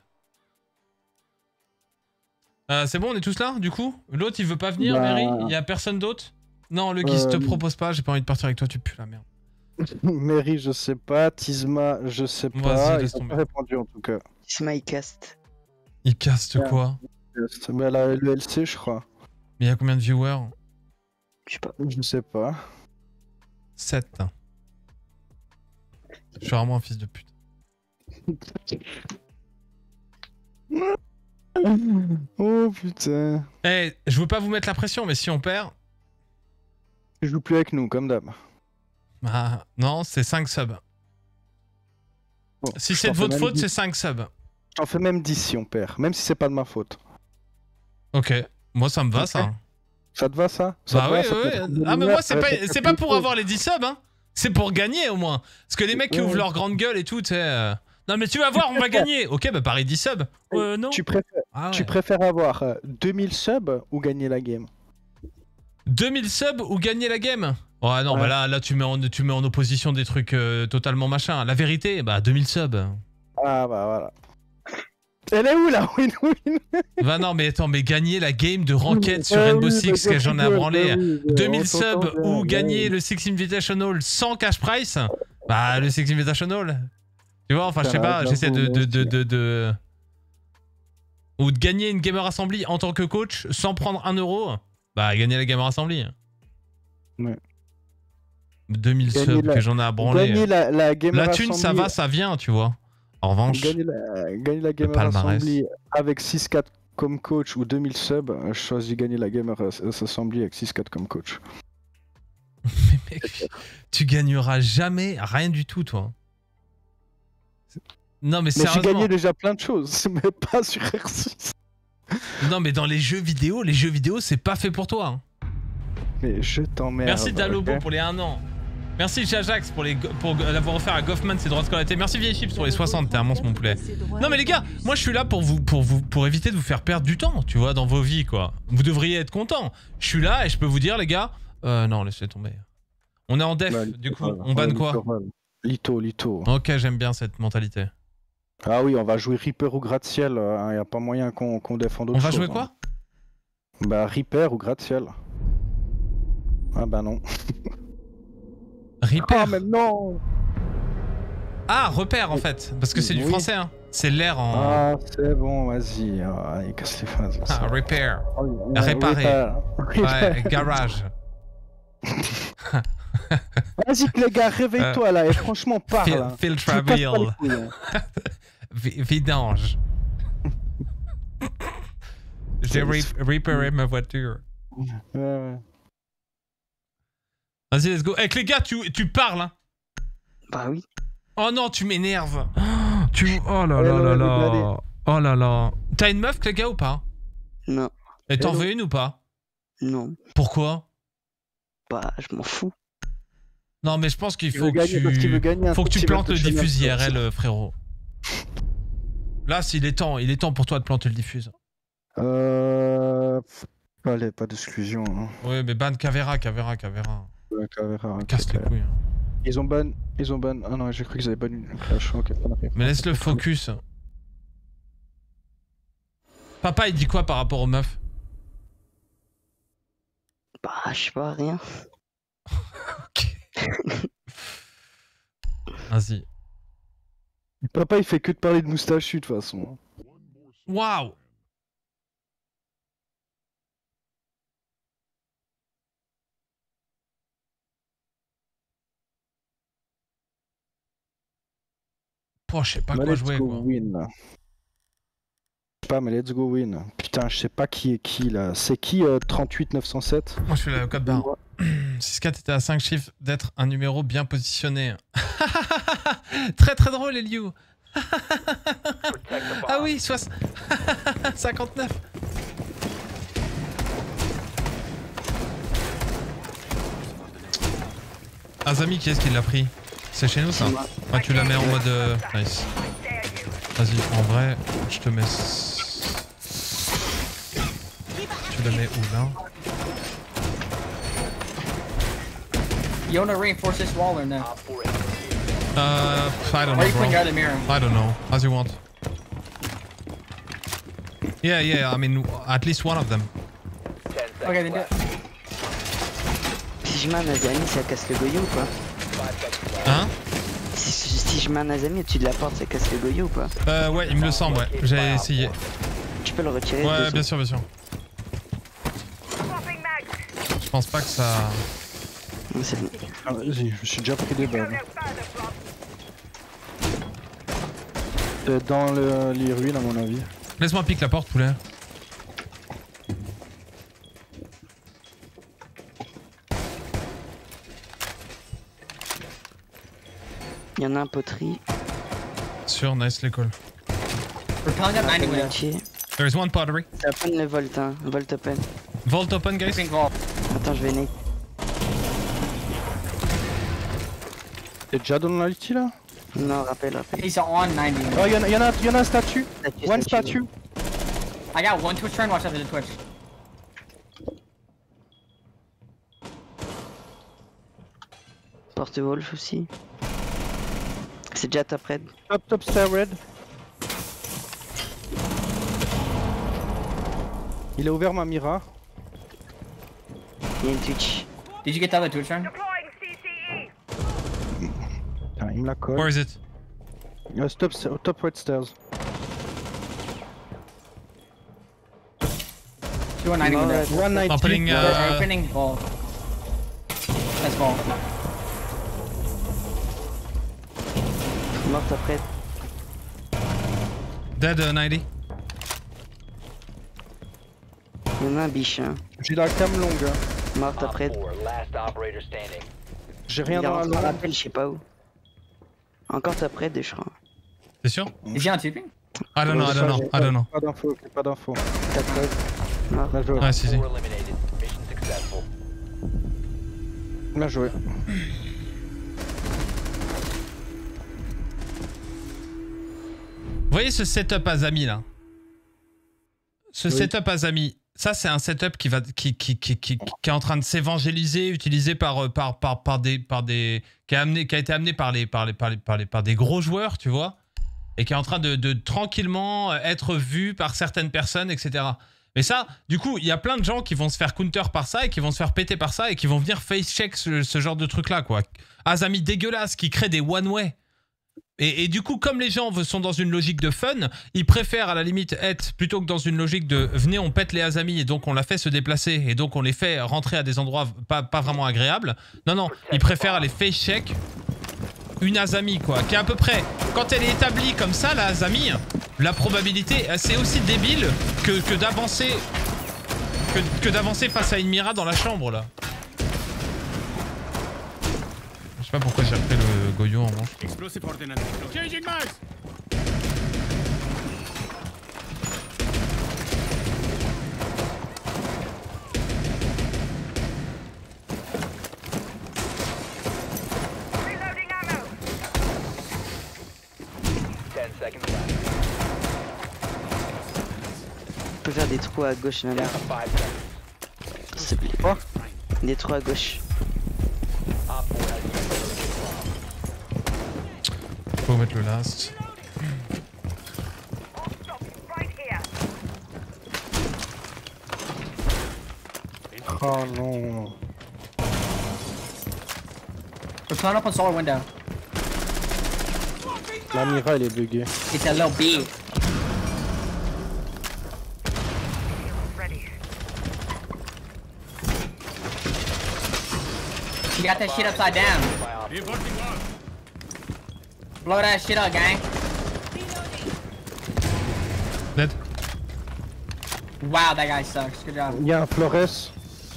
C'est bon, on est tous là du coup? L'autre il veut pas venir, Bah. Mary? Il y a personne d'autre? Non, le guise te propose pas, j'ai pas envie de partir avec toi, tu pues la merde. Mary, je sais pas. Tisma, je sais Vas-y, pas. laisse Ils ont tomber. pas répondu en tout cas. Smycast. Il caste Ouais. quoi? Mais la LELC, je crois. Mais il y a combien de viewers? Je sais pas. Je sais pas. 7. Je suis vraiment un fils de pute. Oh putain. Eh, je veux pas vous mettre la pression, mais si on perd... Tu joues plus avec nous, comme d'hab. Ah, non, c'est 5 subs. Bon, Si je c'est t'en de fais votre même faute, 10. c'est 5 subs. J'en fais même 10 si on perd. Même si c'est pas de ma faute. Ok, moi ça me va Ok. ça. Ça te va ça? Ça Bah te va, ouais, ça te ouais. met trop de Ah mais lumière, moi ça va te c'est faire pas plus pour chaud. avoir les 10 subs, hein. C'est pour gagner au moins. Parce que les mecs qui Ouais. ouvrent leur grande gueule et tout, tu sais... Non mais tu vas voir, on va gagner. Ok, bah pareil 10 subs. Non. Tu préfères, Ah ouais. tu préfères avoir 2000 subs ou gagner la game? 2000 subs ou gagner la game? Ouais non, Ouais. bah là tu mets en opposition des trucs totalement machin. La vérité, bah 2000 subs. Ah bah voilà. Elle est où la win-win? Bah non mais attends, mais gagner la game de Ranked sur Rainbow Six que j'en ai à branler. 2000 subs ou gagner le Six Invitational sans cash price, bah le Six Invitational. Tu vois, enfin je sais pas, j'essaie de... Ou de gagner une Gamer Assembly en tant que coach sans prendre 1 euro, bah gagner la Gamer Assembly. Ouais. 2000 Gagner subs la- que j'en ai à branler. Gagner la game La thune ça va, ça vient, tu vois. En revanche, Gagner la Gamer palmarès. Assembly avec 6-4 comme coach ou 2000 subs, je choisis gagner la Gamer Assembly avec 6-4 comme coach. mec, tu gagneras jamais rien du tout, toi. Non, mais Mais j'ai sérieusement. gagné déjà plein de choses, mais pas sur R6. Non, mais dans les jeux vidéo, c'est pas fait pour toi. Hein. Mais je t'emmerde. Merci Dalobo ok. pour les 1 an. Merci Jajax pour l'avoir offert à Goffman ses droits de scolarité. Merci Vieille Chips pour les 60, t'es un monstre mon poulet. Non mais les gars, moi je suis là pour éviter de vous faire perdre du temps, tu vois, dans vos vies quoi. Vous devriez être contents. Je suis là et je peux vous dire les gars, non laissez tomber. On est en def, Bah, du coup, on banne quoi? Lito. Ok, j'aime bien cette mentalité. Ah oui, on va jouer Reaper ou Gratte-Ciel, y a pas moyen qu'on défende autre On chose. va jouer quoi? Bah Reaper ou Gratte-Ciel. Ah bah non. Reaper. Ah mais non. Ah, repère en fait, parce que c'est du Oui. français hein. C'est l'air en... Ah c'est bon, vas-y. Ah, il casse les phases. Ah, repair. Oh, réparer. Reaper. Ouais, garage. Vas-y les gars, réveille-toi là et franchement parle. hein. Filtre Tu me casses pas les wheel. couilles, hein. Vidange. J'ai réparé ma voiture. Ouais. Vas-y, let's go. Avec les gars, tu parles. Hein. Bah oui. Oh non, tu m'énerves. Oh là là Hello, là everybody. là. Oh là là. T'as une meuf, les gars, ou pas? Non. Et t'en Hello. veux une ou pas? Non. Pourquoi? Bah, je m'en fous. Non, mais je pense qu'il Il faut veut que gagner parce qu'il veut gagner un faut que tu petit plantes le Veltochenap, diffuse ça. IRL, frérot. Là, il est temps pour toi de planter le diffuse. Allez, pas d'exclusion. Hein. Oui, mais ban Cavera. Ouais, Caveira, ok, Casse les ok. couilles. Hein. Ils ont ban. Ah non, j'ai cru qu'ils avaient ban une clash. Ok, ça marche. Mais laisse le focus. Papa, il dit quoi par rapport aux meufs? Bah, je sais pas, rien. Ok. Vas-y. Papa, il fait que de parler de moustachu de toute façon. Waouh. Oh, je sais pas Mais quoi let's jouer go quoi. win là. Je sais pas, mais let's go win. Putain, je sais pas qui est qui là. C'est qui 38 907? Moi je fais le code barre. 6-4 était à 5 chiffres d'être un numéro bien positionné. Très très drôle Eliou. Ah oui, 59. Azami, qui est-ce qui l'a pris? C'est chez nous ça? Ouais, tu la mets en mode... Nice. Vas-y, en vrai, je te mets... Tu la mets où là? You wanna reinforce this wall or no? I don't Or know, you putting bro. your other mirror? I don't know. As you want. Yeah, I mean, at least one of them. Okay, then do it. Si je mets un Azami, ça casse le goyot ou pas? Hein? Si je mets un Azami au-dessus de la porte, ça casse le goyot ou pas? Ouais, il me le semble, ouais. J'ai essayé. Tu peux le retirer Ouais, de bien sûr, bien sûr. Je pense pas que ça... Non, c'est bon. Ah, vas-y, je me suis déjà pris des balles. Dans les ruines à mon avis. Laisse-moi piquer la porte, poulet. Il y en a un poterie. Sur, nice, l'école. We're calling up 90 windows. Moitié. There is one pottery. C'est open le volt, hein. Volt open. Vault open, guys. Pink vault. Attends, je vais nade. T'es déjà dans l'alti là? Non, rappel. He's on 90 windows. Oh, y'en a un statue. One statue. I got one Twitch turn, watch out for the Twitch. Porte Wolf aussi. C'est déjà top red. Top stair red. Il a ouvert ma mira. Il y a une Twitch. Did you get the other Twitch turn? Putain, il me la colle. Where is it? Top red stairs. 290 windows. 190. Opening, Yes, opening vault. That's vault. Mort top red. Dead 90. Il y en a un biche. Hein. J'ai la cam longue. Hein. Morte après. J'ai Il rien est dans la rentré en longue. rappel, je sais pas où. Encore après, des je crois. T'es sûr? Is he on TP? I don't know, I don't know, I don't know. Pas d'infos, pas d'infos. T'as preuve. Mort. Bien joué. Ouais, si, si. Bien joué. Vous voyez ce setup Azami là? Ce Oui. setup Azami, ça c'est un setup qui est en train de s'évangéliser, utilisé qui a été amené par des gros joueurs, tu vois, et qui est en train de tranquillement être vu par certaines personnes, etc. Mais ça, du coup, il y a plein de gens qui vont se faire counter par ça et qui vont se faire péter par ça et qui vont venir face check ce genre de truc là, quoi. Azami dégueulasse qui crée des one way. Et du coup, comme les gens sont dans une logique de fun, ils préfèrent à la limite être, plutôt que dans une logique de venez, on pète les Azami et donc on la fait se déplacer et donc on les fait rentrer à des endroits pas vraiment agréables. Non, non, ils préfèrent aller face check une Azami, quoi, qui est à peu près, quand elle est établie comme ça, la Azami, la probabilité, c'est aussi débile que d'avancer face à une Mira dans la chambre, là. Je sais pas pourquoi j'ai repris le Goyo en manche. Explosive ordnance. Changing mags. On peut faire des trous à gauche, là. S'il te plaît. Quoi? Des trous à gauche. Faut mettre le last. Oh non. We're pulling up on solar window. La Mira, elle est buggée. It's a little B. You got that shit upside down. Reinforcing wall. Blow that shit up, gang. Dead. Wow, that guy sucks. Good job. Il y a un Flores.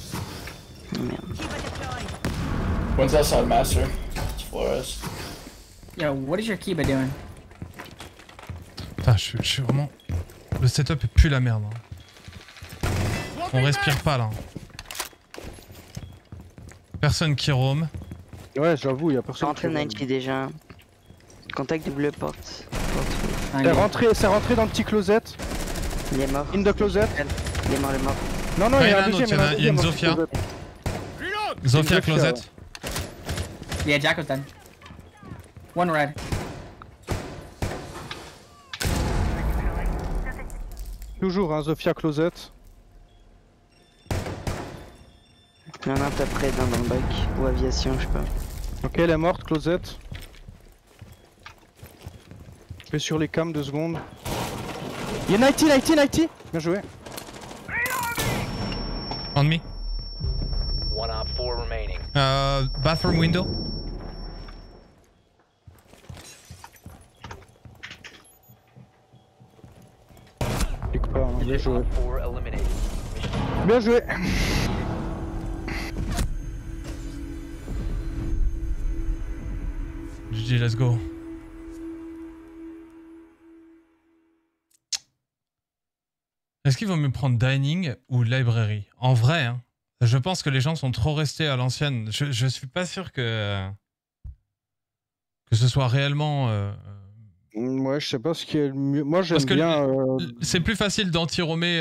One's outside master. It's Flores. Yo, what is your Kiba doing? Putain, je suis vraiment... Le setup est plus la merde. Hein. On respire pas, là. Personne qui roam. Ouais, j'avoue, il y a personne. Rentré qui roule. 90 déjà. Contact double porte. C'est rentré dans le petit closet. Il est mort. In the closet. Il est mort, il est mort. Non, non, Ouais, il y a il y en a un un deuxième. autre, il y a une deuxième Zofia. dans le closet. Reload. Zofia Zofia, closet. Yeah, Jack was done. One red. Toujours un Zofia closet. Il y en a un après dans le bac. Ou aviation, je sais pas. Ok, elle est morte, closet. Je vais sur les cams 2 secondes. Il y a 90. Bien joué. On me. Bathroom window. Clique pas, hein. Bien joué. Bien joué. GG, let's go. Est-ce qu'il vaut mieux prendre dining ou library? En vrai, hein, je pense que les gens sont trop restés à l'ancienne. Je suis pas sûr que ce soit réellement... Ouais, je sais pas ce qui est le mieux. Moi, j'aime Parce que bien. c'est plus facile d'anti-romer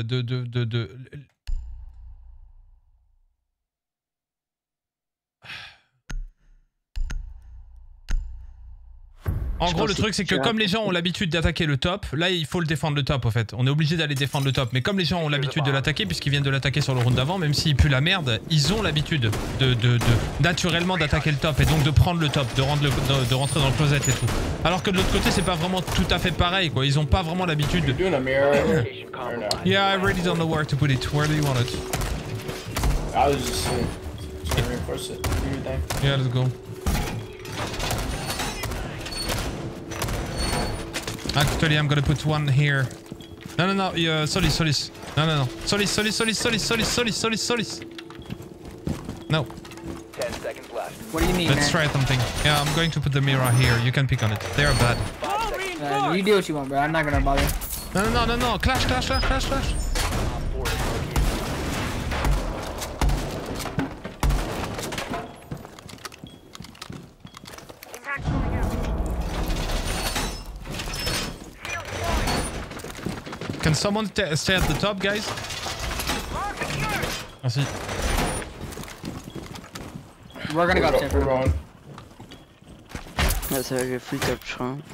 En gros, le truc, c'est que comme les gens ont l'habitude d'attaquer le top, là, il faut le défendre le top, en fait. On est obligé d'aller défendre le top. Mais comme les gens ont l'habitude de l'attaquer, puisqu'ils viennent de l'attaquer sur le round d'avant, même s'il pue la merde, ils ont l'habitude naturellement d'attaquer le top et donc de prendre le top, de rentrer dans le closet et tout. Alors que de l'autre côté, c'est pas vraiment tout à fait pareil, quoi. Ils ont pas vraiment l'habitude. You're doing a mirror or no? Yeah, I really don't know where to put it. Where do you want it? I was just trying to reinforce it. Do your thing. Yeah, let's go. Actually, I'm gonna put one here. No, no, no, Solis. No, no, no. Solis. No. 10 seconds left. What do you mean, Let's try something. Yeah, I'm going to put the mirror here. You can pick on it. They are bad. You do what you want, bro. I'm not gonna bother. No. Clash. Op 4 is located. Can someone stay at the top, guys? Merci. We're gonna go upstairs. We're going. Ouais, ça va jouer full top, je crois.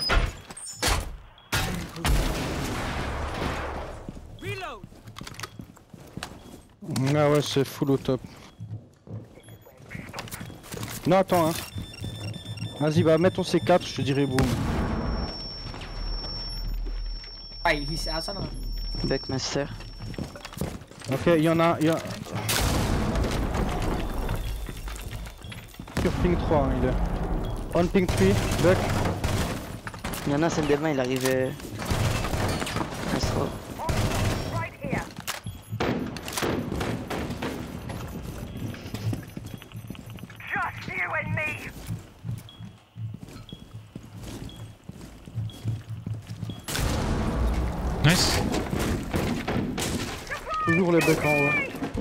Ah ouais, c'est full au top. Non, attends, hein. Vas-y, bah, mets ton C4, je te dirai boum. Right, he's outside of Buckmaster. Ok, il y en a. Sur ping 3, hein, il est. On ping 3, Buck. Il y en a un, celle devant, il arrive. Astro. Nice. Toujours les Buck en haut.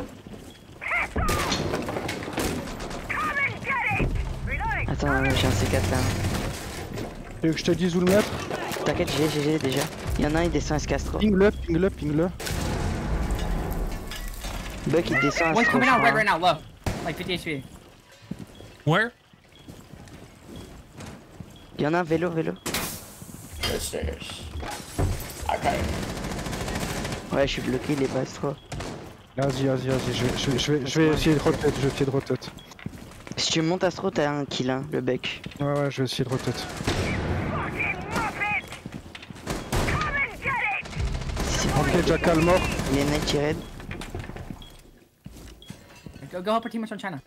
Attends, j'ai un C4 là. Tu veux que je te dise où le mettre? T'inquiète, j'ai déjà. Il y en a un, il descend SK Astro. Ping-le. Buck, il descend One's Astro. coming je out crois. right now, low. Like 50 HP. Where? Il y en a un vélo. The stairs. I can't. Ouais, je suis bloqué, il est bas Astro. Vas-y, je vais essayer de rotate, Si tu montes Astro, t'as un kill, hein, le Buck. Ouais, je vais essayer de rotate. Ok, Jackal mort. Il y a une night red. Go help our teammates on China.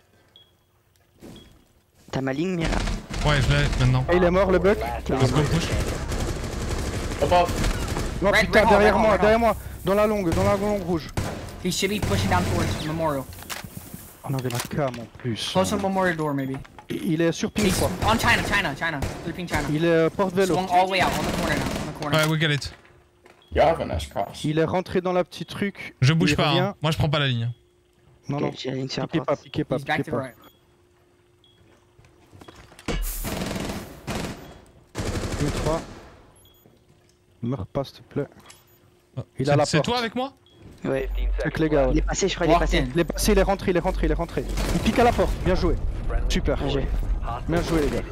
T'as ma ligne, Mira. Ouais, je l'ai maintenant. Et il est mort, le Buck. Let's go push. Above. Non, Red, putain, red derrière hole, moi, red hole. dans la longue rouge. He should be pushing down towards Memorial. On avait la cam en plus. Close to the Memorial door, maybe. Il est sur ping He's 3. on China. They're ping China. Il est porte-vélo. Swung all the way out, on the corner now, on the corner. Ouais, we get it. You have a nice cross. Il est rentré dans la petite truc. Je bouge il pas, revient. hein. Moi je prends pas la ligne. Non, Ok, non. j'ai la ligne sur la Piquez porte. pas. He's back to the right. Ping 3. Meurs pas, s'il te plaît. Ah, Il a la c'est porte. toi avec moi? Ouais. 15 Avec seconds les gars, left. Il est passé, je crois, il est Walked passé. in. Il est passé, il est rentré. Il pique à la porte, bien joué. Super. Bien joué. Bien joué, les gars.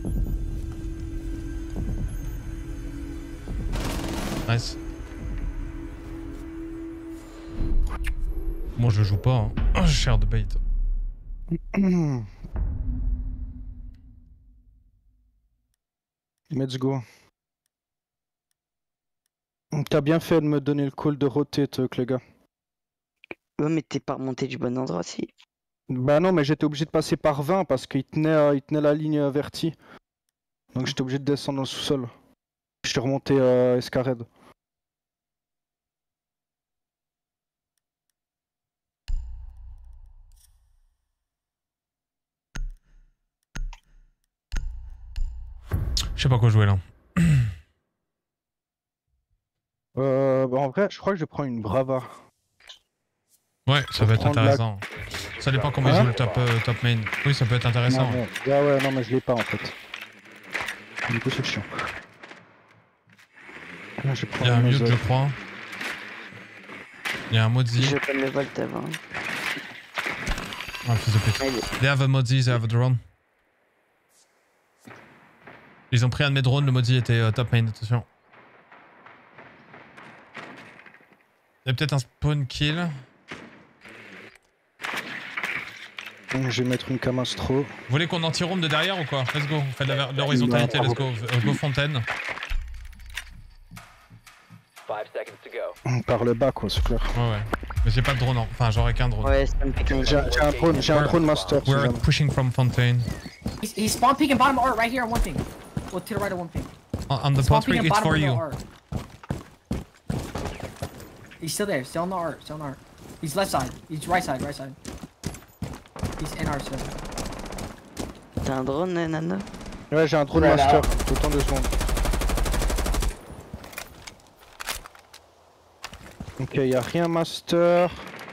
Nice. Moi je joue pas, hein. Oh, je share de bait. Let's go. T'as bien fait de me donner le call de rotate, les gars. Ouais, mais t'es pas remonté du bon endroit, si. Bah non, mais j'étais obligé de passer par 20 parce qu'il tenait la ligne vertie. Donc j'étais obligé de descendre dans le sous-sol. Je suis remonté escarade. Je sais pas quoi jouer là. Bah en vrai, je crois que je prends une Brava. Ouais, ça va être prendre la- intéressant. Ça dépend comment ils Hein jouent le top main. Oui, ça peut être intéressant. Non, bon. Ouais, non, mais je l'ai pas en fait. Du coup, c'est chiant. Là, je prends Il y a un une mute, Mozart. je crois. Il y a un Mozi. Je vais pas le volt avant. Ah, fils de pute. Allez. They have a Mozi, they have a drone. Ils ont pris un de mes drones, le Mozi était top main, attention. Il y a peut-être un spawn kill. Donc, je vais mettre une Camastro. Vous voulez qu'on anti-roam de derrière ou quoi? Let's go, on fait de l'horizontalité, let's go. Go Fontaine. 5 seconds to go. Par le bas, quoi, c'est clair. Ouais. Mais j'ai pas de drone, enfin j'aurais qu'un drone. Ouais, c'est un pique J'ai un drone master. si We're jamais. pushing from Fontaine. He's spawn peeking bottom art right here on one thing. Well, to the right of one thing. On the Small pottery, peek it's on bottom for of the you. art. He's still there, still on the art, still on the art. He's left side, he's right side, right side. He's in art still. T'as un drone, Nana? Ouais, j'ai un drone Ouais, master, là. tout le temps 2 secondes. Ok, y'a rien master,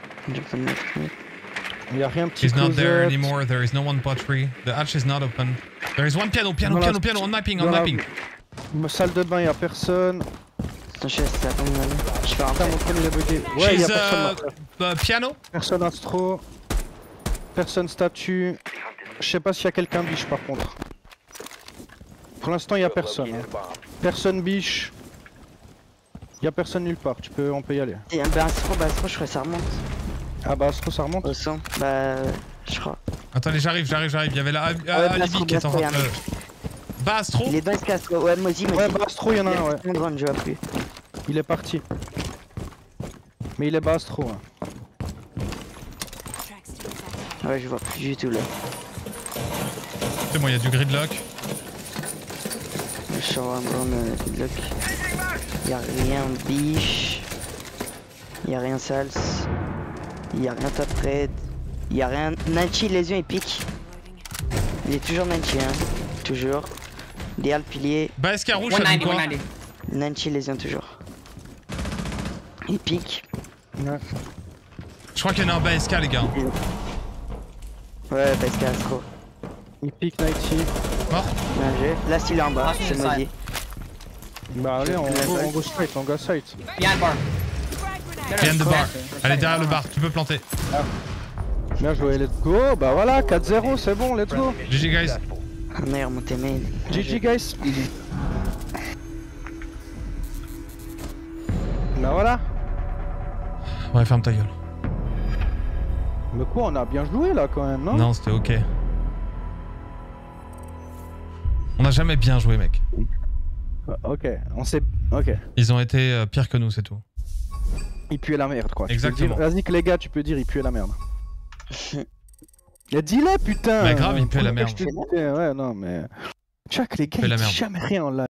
y'a rien petit He's not there closet. anymore. There is no one pottery. The hatch is not open. There is one piano, piano, Voilà, piano, piano. On mapping, on dans la mapping. salle de bain, y'a personne. Attends, je sais, ça combien d'années? Je fais un Putain, trait. mon drone il est bugué. Ouais, She's y'a personne master. piano. Personne astro. Personne statue. Je sais pas s'il y a quelqu'un biche par contre. Pour l'instant, il y a personne. Located Hein. a bomb. Personne biche. Il y a personne nulle part. On peut y aller. Et bah, Astro, je crois que ça remonte. Ah bah astro ça remonte. Au son. Bah, je crois. Attendez, j'arrive. Il y avait la Bastro, Alibi qui est en Bastro, train de. Bastro. Il est bas, Astro. Ouais, Mozi, Ouais bah astro il y en a un ouais. Mon drone, je vois plus. Il est parti. Mais il est bas astro. Hein. Ouais, je vois plus du tout là. C'est bon, il y a du gridlock. Je suis en drone, lock. Y'a rien biche. Y'a rien sals. Y'a rien top red. Y'a rien. Nanchi, lésion et pique. Il est toujours Nanchi, hein. Toujours. Léal, pilier. Bah, escarouche, ça dit 190, quoi? 190. Nanchi, lésion, toujours. Il pique. Ouais. Je crois qu'il y en a un bas SK, les gars. Ouais, parce qu'il y a Astro. Il pique Nighty. Mort. Bien joué. Là, s'il est en bas, c'est Mozi. Bah allez on go straight, on go straight. Behind bar. Behind the bar. Elle est derrière le bar. Tu peux planter. Bien joué, let's go. Bah voilà, 4-0, c'est bon, let's go. GG, guys. Ah merde, mon teammate. GG guys. Bah voilà. Ouais, ferme ta gueule. Mais quoi, on a bien joué là quand même, non? Non, c'était ok. On a jamais bien joué, mec. Ok, on s'est... Ok. Ils ont été pires que nous, c'est tout. Il puait la merde quoi. Tu peux Exactement. dire- Vas-y que les gars, tu peux dire il puait la merde. Et dis-le putain. Bah grave, il puait la Pour merde. que je te disais, ouais, non mais... Check les gars, Puait la ils disent merde. jamais rien en live.